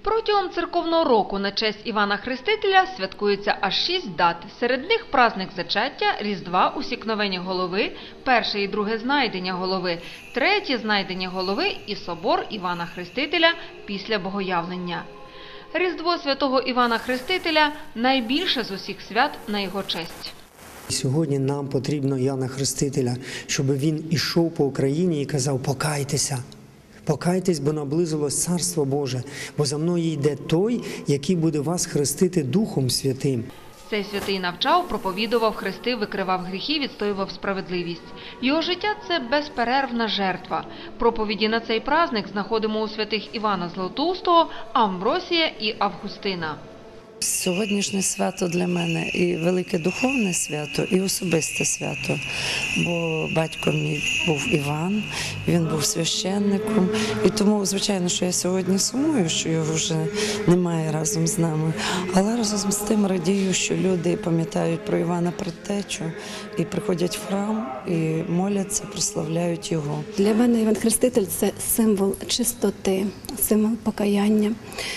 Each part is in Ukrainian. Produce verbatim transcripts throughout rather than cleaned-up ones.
Протягом церковного року на честь Івана Хрестителя святкується аж шість дат. Серед них праздник зачаття, Різдва, усікновення голови, перше і друге знайдення голови, третє знайдення голови і собор Івана Хрестителя після Богоявлення. Різдво святого Івана Хрестителя – найбільше з усіх свят на його честь. Сьогодні нам потрібно Івана Хрестителя, щоб він ішов по Україні і казав: «Покайтеся». Покайтесь, бо наблизилось Царство Боже, бо за мною йде той, який буде вас хрестити Духом Святим. Цей святий навчав, проповідував, хрестив, викривав гріхи, відстоював справедливість. Його життя – це безперервна жертва. Проповіді на цей праздник знаходимо у святих Івана Златоустого, Амвросія і Августина. Сьогоднішнє свято для мене і велике духовне свято, і особисте свято, бо батько мій був Іван, він був священником, і тому, звичайно, що я сьогодні сумую, що його вже немає разом з нами, але разом з тим радію, що люди пам'ятають про Івана Предтечу і приходять в храм, і моляться, прославляють його. Для мене Іван Хреститель – це символ чистоти, символ покаяння.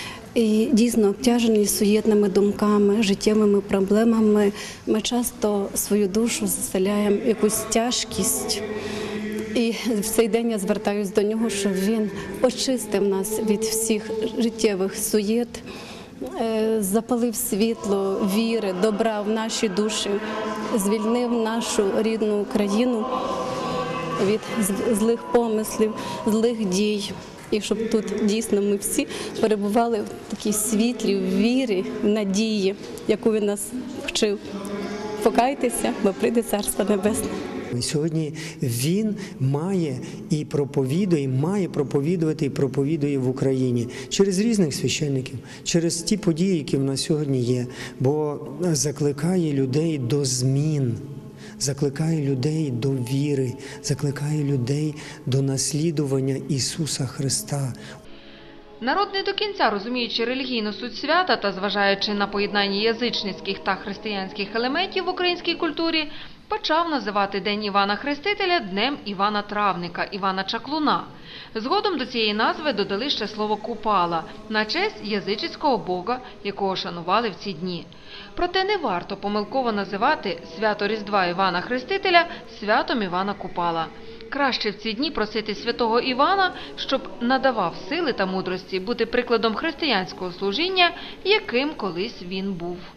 І дійсно обтяжені суєтними думками, життєвими проблемами, ми часто свою душу заселяємо в якусь тяжкість. І в цей день я звертаюся до нього, щоб він очистив нас від всіх життєвих суєт, запалив світло віри, добра в наші душі, звільнив нашу рідну Україну від злих помислів, злих дій. І щоб тут дійсно ми всі перебували в такій світлі, в вірі, в надії, яку він нас вчив. Покайтеся, бо прийде Царство Небесне. Сьогодні він має і проповідує, і має проповідувати і проповідує в Україні через різних священників, через ті події, які в нас сьогодні є, бо закликає людей до змін. Закликає людей до віри, закликає людей до наслідування Ісуса Христа. Народ не до кінця, розуміючи релігійну суть свята та зважаючи на поєднання язичницьких та християнських елементів в українській культурі, почав називати День Івана Хрестителя Днем Івана Травника, Івана Чаклуна. Згодом до цієї назви додали ще слово «Купала» на честь язичницького бога, якого шанували в ці дні. Проте не варто помилково називати свято Різдва Івана Хрестителя святом Івана Купала. Краще в ці дні просити святого Івана, щоб надавав сили та мудрості бути прикладом християнського служіння, яким колись він був.